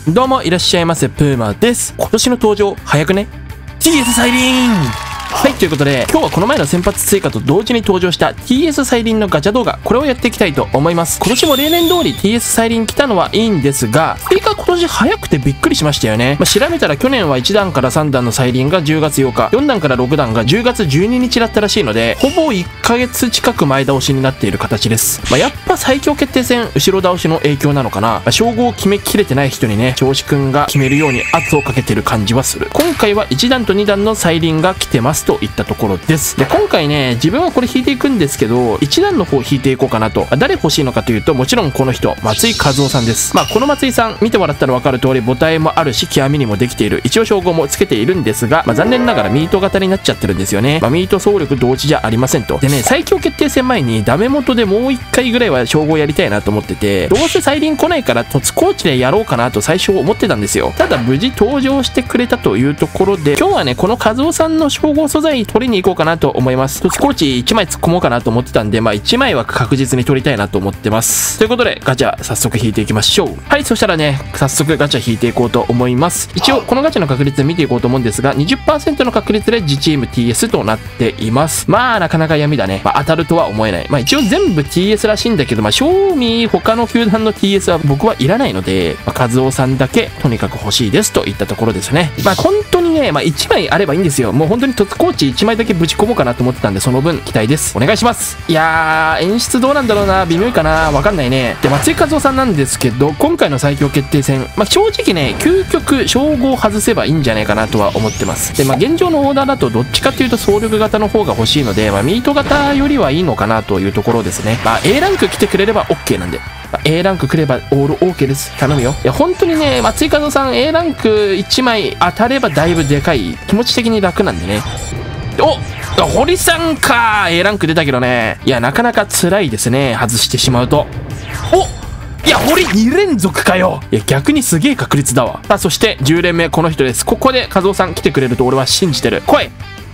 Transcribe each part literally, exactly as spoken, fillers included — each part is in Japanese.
どうもいらっしゃいませ、プーマです。今年の登場、早くね ?ティーエス サイリン。はい、ということで、今日はこの前の先発追加と同時に登場した ティーエス サイリンのガチャ動画、これをやっていきたいと思います。今年も例年通り ティーエス サイリン来たのはいいんですが、追加今年早くてびっくりしましたよね。まあ、調べたら去年はいちだんからさんだんのサイリンがじゅうがつようか、よんだんからろくだんがじゅうがつじゅうににちだったらしいので、ほぼいっかげつ近く前倒しになっている形です。まあ、やっぱ最強決定戦、後ろ倒しの影響なのかな。まあ、称号を決めきれてない人にね、調子くんが決めるように圧をかけてる感じはする。今回はいちだんとにだんのサイリンが来てますといったところです。で、今回ね、自分はこれ引いていくんですけど、いちだんの方引いていこうかなと。誰欲しいのかというと、もちろんこの人、松井和夫さんです。まあ、この松井さん、見てもらったらわかる通り、母体もあるし、極みにもできている。一応称号もつけているんですが、まあ、残念ながらミート型になっちゃってるんですよね。まあ、ミート総力同時じゃありませんと。でね、最強決定戦前にダメ元でもういっかいぐらいは称号やりたいなと思ってて、どうせサイリン来ないから、突コーチでやろうかなと最初思ってたんですよ。ただ、無事登場してくれたというところで、今日はね、この和夫さんの称号素材取りに行こうかなと思います。突コーチいちまい突っ込もうかなと思ってたんで、まあいちまいは確実に取りたいなと思ってます。ということで、ガチャ早速引いていきましょう。はい、そしたらね、早速ガチャ引いていこうと思います。一応、このガチャの確率で見ていこうと思うんですが、にじゅっパーセント の確率で自チーム ティーエス となっています。まあ、なかなか闇だね。まあ、当たるとは思えない。まあ、一応全部 ティーエス らしいんだけど、まあ、正味他の球団の ティーエス は僕はいらないので、まあ、和夫さんだけとにかく欲しいですといったところですね。まあ、本当にね、まあ、いちまいあればいいんですよ。もう本当に突コーチいちまいだけぶち込もうかなと思ってたんで、その分期待です。お願いします。いやー、演出どうなんだろうな。微妙かな。わかんないね。で、松井和夫さんなんですけど、今回の最強決定戦、まあ、正直ね、究極、称号を外せばいいんじゃないかなとは思ってます。で、まあ、現状のオーダーだと、どっちかっていうと総力型の方が欲しいので、まあ、ミート型よりはいいのかなというところですね。まあ、A ランク来てくれれば OK なんで。まあ、A ランク来ればオール OK です。頼むよ。いや、本当にね、松井和夫さん A ランクいちまい当たればだいぶでかい。気持ち的に楽なんでね。お堀さんか A ランク出たけどね。いや、なかなか辛いですね。外してしまうと。おいや、堀にれんぞくかよ。いや、逆にすげえ確率だわ。さあ、そしてじゅうれんめ、この人です。ここで和夫さん来てくれると俺は信じてる。来い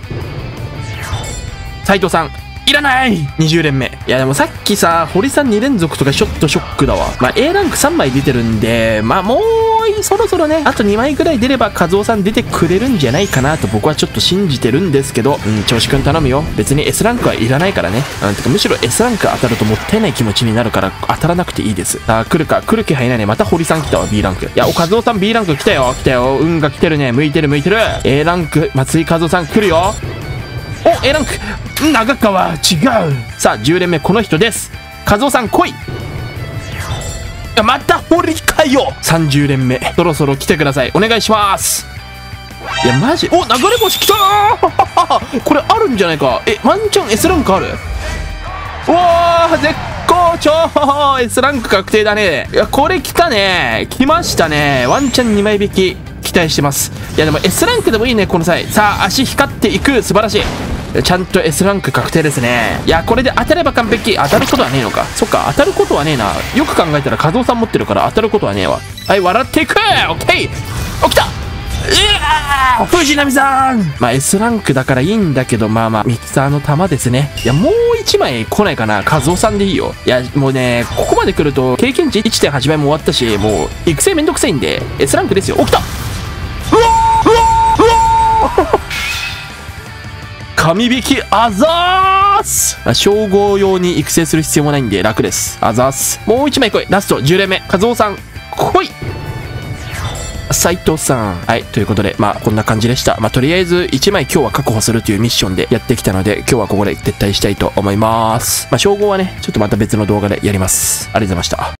斉藤さん。いらない !にじゅうれんめ。いやでもさっきさ、堀さんにれんぞくとかちょっとショックだわ。まあ A ランクさんまい出てるんで、まあもうそろそろね、あとにまいぐらい出れば和夫さん出てくれるんじゃないかなと僕はちょっと信じてるんですけど、うん、調子くん頼むよ。別に S ランクはいらないからね。うん、てかむしろ S ランク当たるともったいない気持ちになるから当たらなくていいです。さあ、来るか、来る気配ないね。また堀さん来たわ、B ランク。いや、お、和夫さん B ランク来たよ、来たよ。運が来てるね。向いてる向いてる。A ランク、松井和夫さん来るよ。お、A ランク長川違う。さあじゅうれんめこの人です。和夫さん来い。いやまた堀かよ。さんじゅうれんめそろそろ来てください。お願いします。いやマジ、お流れ星来たーこれあるんじゃないか。えワンチャン S ランクある。うわー絶好調 S ランク確定だね。いやこれ来たね。来ましたね。ワンチャンにまい引き期待してます。いやでも S ランクでもいいねこの際。さあ足光っていく。素晴らしい。ちゃんと S ランク確定ですね。いやこれで当たれば完璧。当たることはねえのか。そっか当たることはねえな。よく考えたら和夫さん持ってるから当たることはねえわ。はい笑っていく。オッケー。起きた。うわ藤波さん。まあ S ランクだからいいんだけど、まあまあミキサーの玉ですね。いやもういちまい来ないかな。和夫さんでいいよ。いやもうねここまで来ると経験値 いってんはち 倍も終わったし、もう育成めんどくさいんで S ランクですよ。起きた。うわうわうわ神引きあざーす。称号用に育成する必要もないんで楽です。あざーす。もういちまい来い。ラストじゅうれんめ和夫さん来い。斉藤さん。はいということでまあこんな感じでした。まあとりあえずいちまい今日は確保するというミッションでやってきたので、今日はここで撤退したいと思います。まあ称号はねちょっとまた別の動画でやります。ありがとうございました。